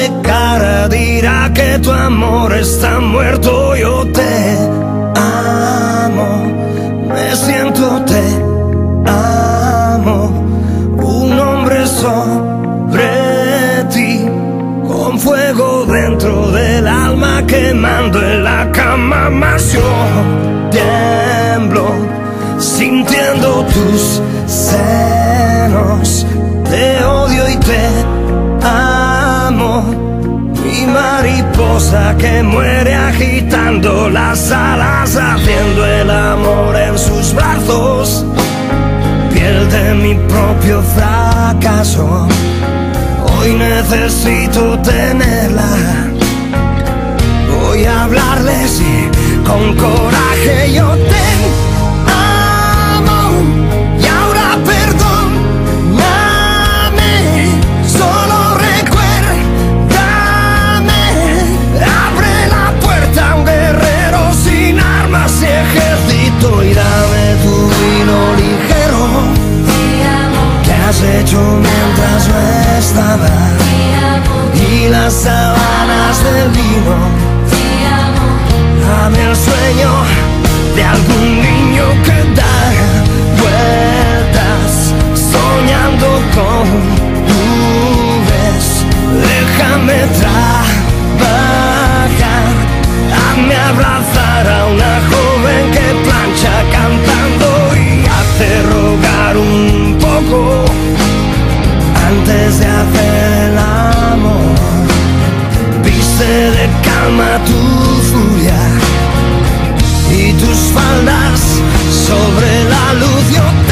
de cara dirá que tu amor está muerto. Yo te amo, me siento te amo, un hombre sobre ti, con fuego dentro del alma, quemando en la cama. Más yo tiemblo sintiendo tus senos, te odio y te amo, mi mariposa que muere agitando las alas, haciendo el amor en sus brazos, piel de mi propio fracaso. Hoy necesito tenerla, voy a hablarle sí, con coraje. Yo te amo y ahora perdóname, solo recuérdame. Abre la puerta a un guerrero sin armas y ejército, y dame tu vino ligero que has hecho mientras no estaba, y las sábanas del vino. Dame el sueño de algún niño que da vueltas soñando con nubes. Déjame trabajar, hazme abrazar a una joven que plancha cantando y hace rogar un poco antes de hacer el amor. Viste de calma tu furia y tus faldas sobre la luz. Yo